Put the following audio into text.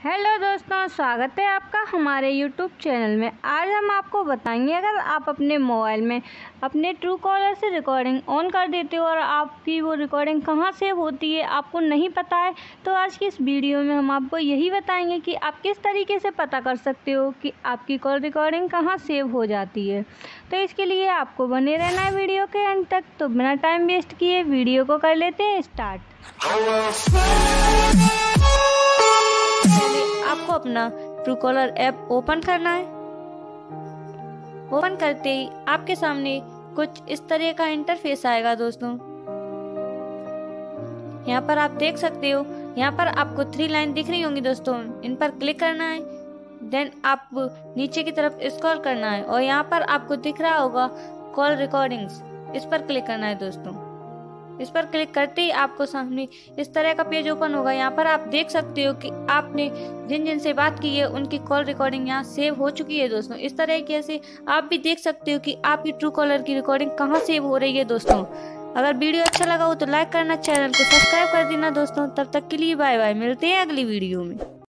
Hello दोस्तों, स्वागत है आपका हमारे यूट्यूब चैनल में। आज हम आपको बताएंगे, अगर आप अपने मोबाइल में अपने ट्रू कॉलर से रिकॉर्डिंग ऑन कर देते हो और आपकी वो रिकॉर्डिंग कहाँ सेव होती है आपको नहीं पता है, तो आज की इस वीडियो में हम आपको यही बताएंगे कि आप किस तरीके से पता कर सकते हो कि आपकी कॉल रिकॉर्डिंग कहाँ सेव हो जाती है। तो इसके लिए आपको बने रहना है वीडियो के अंत तक। तो बिना टाइम वेस्ट किए वीडियो को कर लेते हैं स्टार्ट। आपको अपना ट्रू कॉलर ऐप ओपन करना है। ओपन करते ही आपके सामने कुछ इस तरह का इंटरफेस आएगा दोस्तों। यहाँ पर आप देख सकते हो, यहाँ पर आपको 3 लाइन दिख रही होंगी दोस्तों, इन पर क्लिक करना है। देन आप नीचे की तरफ स्क्रॉल करना है और यहाँ पर आपको दिख रहा होगा कॉल रिकॉर्डिंग्स, इस पर क्लिक करना है दोस्तों। इस पर क्लिक करते ही आपको सामने इस तरह का पेज ओपन होगा। यहाँ पर आप देख सकते हो कि आपने जिन जिन से बात की है उनकी कॉल रिकॉर्डिंग यहाँ सेव हो चुकी है दोस्तों। इस तरीके से आप भी देख सकते हो कि आपकी ट्रू कॉलर की रिकॉर्डिंग कहाँ सेव हो रही है दोस्तों। अगर वीडियो अच्छा लगा हो तो लाइक करना, चैनल को सब्सक्राइब कर देना दोस्तों। तब तक के लिए बाय बाय, मिलते हैं अगली वीडियो में।